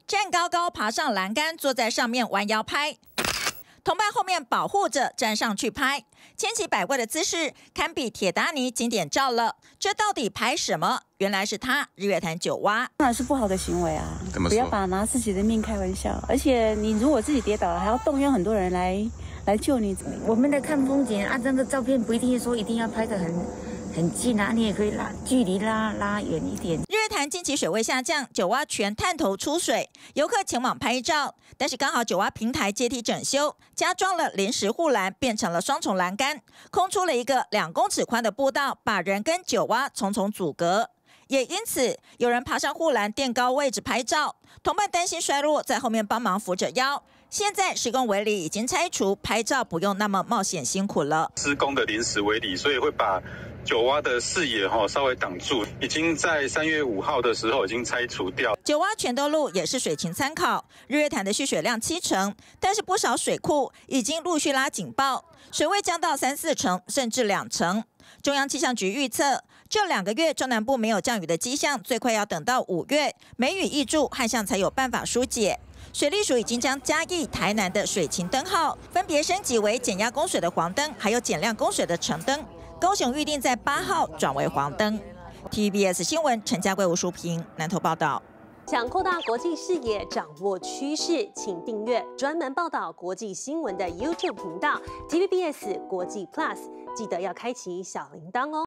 站高高爬上栏杆，坐在上面弯腰拍。 同伴后面保护着，站上去拍，千奇百怪的姿势堪比铁达尼经典照了。这到底拍什么？原来是他日月潭九蛙， 当然是不好的行为啊！不要把拿自己的命开玩笑，而且你如果自己跌倒了，还要动员很多人来救你。 我们来看风景啊，这个照片不一定说一定要拍得很近啊，你也可以距离拉远一点。 日月潭近期水位下降，九蛙全探头出水，游客前往拍照，但是刚好九蛙平台阶梯整修，加装了临时护栏，变成了双重栏杆，空出了一个2公尺宽的步道，把人跟九蛙重重阻隔。 也因此，有人爬上护栏垫高位置拍照，同伴担心摔落，在后面帮忙扶着腰。现在施工围篱已经拆除，拍照不用那么冒险辛苦了。 施工的临时围篱，所以会把九蛙的视野稍微挡住，已经在3月5号的时候已经拆除掉。 九蛙全都路也是水情参考，日月潭的蓄水量70%，但是不少水库已经陆续拉警报，水位降到3、4成，甚至2成。 中央气象局预测，这2个月中南部没有降雨的迹象，最快要等到5月，梅雨挹注，旱象才有办法疏解。水利署已经将嘉义、台南的水情灯号分别升级为减压供水的黄灯，还有减量供水的橙灯。高雄预定在8号转为黄灯。TVBS 新闻陈家贵、吴淑平南投报道。 想扩大国际视野，掌握趋势，请订阅专门报道国际新闻的 YouTube 频道 TVBS 国际 Plus， 记得要开启小铃铛哦。